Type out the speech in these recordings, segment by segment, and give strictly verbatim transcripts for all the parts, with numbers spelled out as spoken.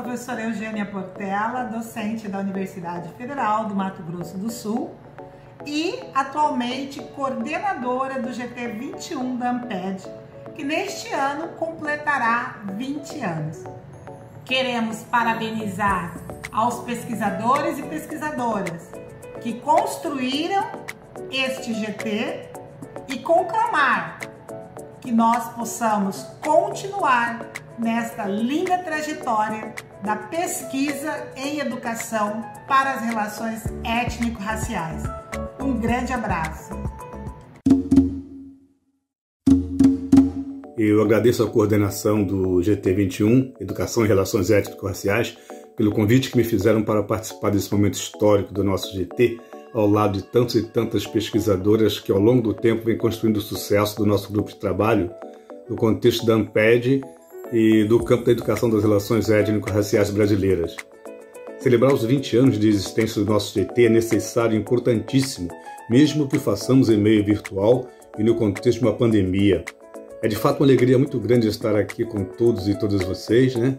professora Eugênia Portela, docente da Universidade Federal do Mato Grosso do Sul e atualmente coordenadora do G T vinte e um da Amped, que neste ano completará vinte anos. Queremos parabenizar aos pesquisadores e pesquisadoras que construíram este G T e conclamar que nós possamos continuar nesta linda trajetória da pesquisa em educação para as relações étnico-raciais. Um grande abraço. Eu agradeço a coordenação do G T vinte e um, Educação e Relações Étnico-Raciais, pelo convite que me fizeram para participar desse momento histórico do nosso G T, ao lado de tantas e tantas pesquisadoras que ao longo do tempo vêm construindo o sucesso do nosso grupo de trabalho no contexto da Amped e do campo da educação das relações étnico-raciais brasileiras. Celebrar os vinte anos de existência do nosso G T é necessário e importantíssimo, mesmo que o façamos em meio virtual e no contexto de uma pandemia. É de fato uma alegria muito grande estar aqui com todos e todas vocês, né?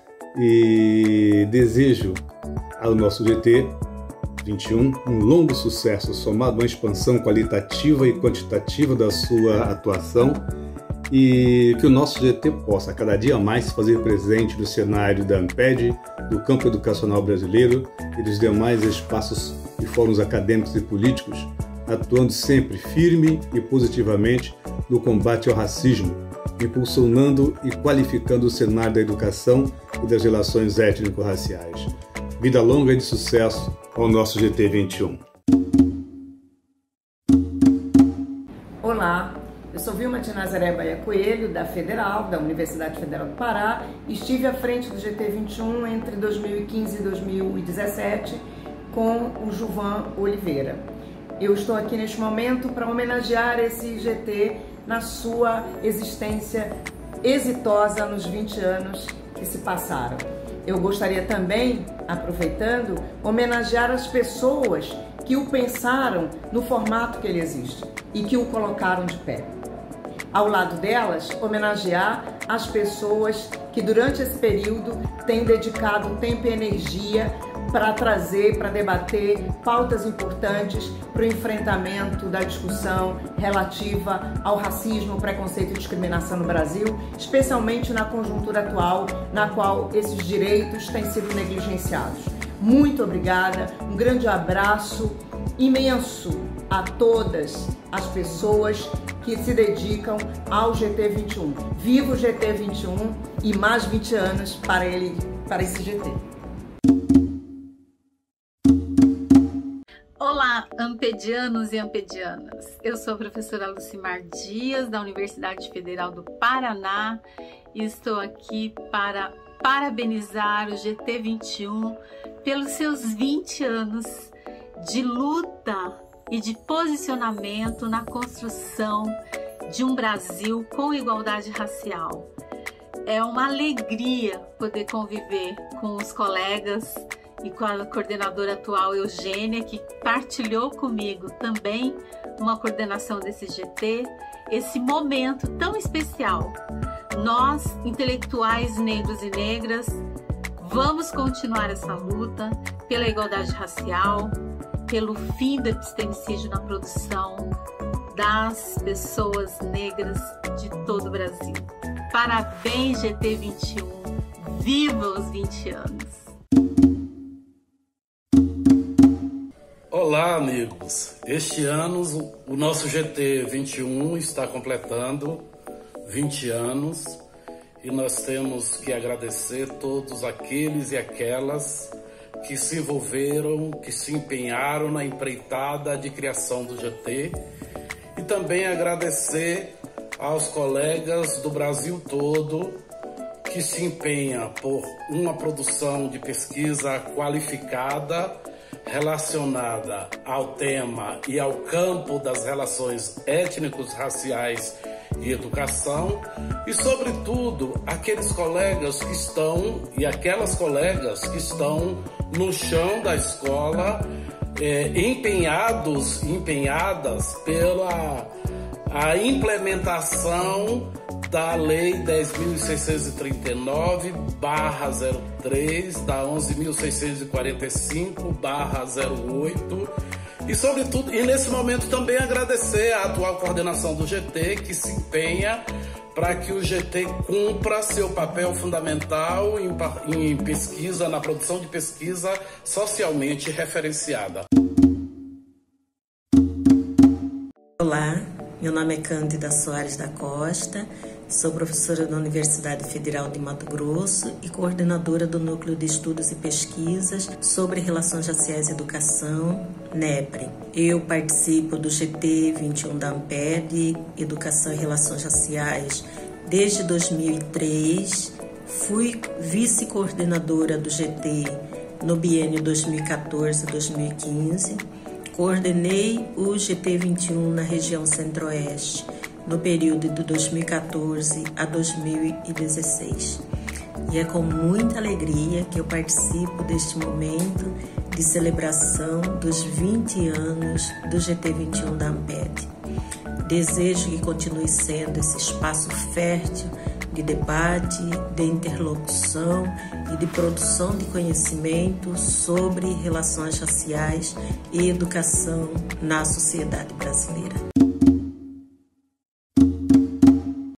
E desejo ao nosso G T vinte e um um longo sucesso, somado a uma expansão qualitativa e quantitativa da sua atuação, e que o nosso G T possa cada dia mais se fazer presente no cenário da Amped, do campo educacional brasileiro e dos demais espaços e fóruns acadêmicos e políticos, atuando sempre firme e positivamente no combate ao racismo, impulsionando e qualificando o cenário da educação e das relações étnico-raciais. Vida longa e de sucesso ao nosso G T vinte e um. Olá, eu sou Vilma de Nazaré Baia Coelho, da Federal, da Universidade Federal do Pará, e estive à frente do G T vinte e um entre dois mil e quinze e dois mil e dezessete com o Juvan Oliveira. Eu estou aqui neste momento para homenagear esse G T na sua existência exitosa nos vinte anos que se passaram. Eu gostaria também, aproveitando, homenagear as pessoas que o pensaram no formato que ele existe e que o colocaram de pé. Ao lado delas, homenagear as pessoas que durante esse período têm dedicado tempo e energia para trazer, para debater pautas importantes para o enfrentamento da discussão relativa ao racismo, preconceito e discriminação no Brasil, especialmente na conjuntura atual, na qual esses direitos têm sido negligenciados. Muito obrigada, um grande abraço imenso a todas as pessoas que se dedicam ao G T vinte e um. Viva o G T vinte e um e mais vinte anos para ele, para esse G T. Olá, ampedianos e ampedianas. Eu sou a professora Lucimar Dias, da Universidade Federal do Paraná, e estou aqui para parabenizar o G T vinte e um pelos seus vinte anos de luta e de posicionamento na construção de um Brasil com igualdade racial. É uma alegria poder conviver com os colegas e com a coordenadora atual, Eugênia, que partilhou comigo também uma coordenação desse G T, esse momento tão especial. Nós, intelectuais negros e negras, vamos continuar essa luta pela igualdade racial, pelo fim do epistemicídio na produção das pessoas negras de todo o Brasil. Parabéns, G T vinte e um! Viva os vinte anos! Olá, amigos! Este ano o nosso G T vinte e um está completando vinte anos e nós temos que agradecer todos aqueles e aquelas que se envolveram, que se empenharam na empreitada de criação do G T, e também agradecer aos colegas do Brasil todo que se empenham por uma produção de pesquisa qualificada relacionada ao tema e ao campo das relações étnicos, raciais e educação, e sobretudo aqueles colegas que estão e aquelas colegas que estão no chão da escola, é, empenhados, empenhadas pela a implementação da Lei dez mil seiscentos e trinta e nove barra zero três, da onze mil seiscentos e quarenta e cinco barra zero oito, e sobretudo, e nesse momento também agradecer à atual coordenação do G T, que se empenha para que o G T cumpra seu papel fundamental em, em pesquisa, na produção de pesquisa socialmente referenciada. Olá, meu nome é Cândida Soares da Costa, sou professora da Universidade Federal de Mato Grosso e coordenadora do Núcleo de Estudos e Pesquisas sobre Relações Raciais e Educação, NEPRE. Eu participo do G T vinte e um da ANPED, Educação e Relações Raciais, desde dois mil e três, fui vice-coordenadora do G T no biênio dois mil e quatorze a dois mil e quinze, coordenei o G T vinte e um na região Centro-Oeste, no período de dois mil e quatorze a dois mil e dezesseis. E é com muita alegria que eu participo deste momento de celebração dos vinte anos do G T vinte e um da ANPED. Desejo que continue sendo esse espaço fértil de debate, de interlocução e de produção de conhecimento sobre relações raciais e educação na sociedade brasileira.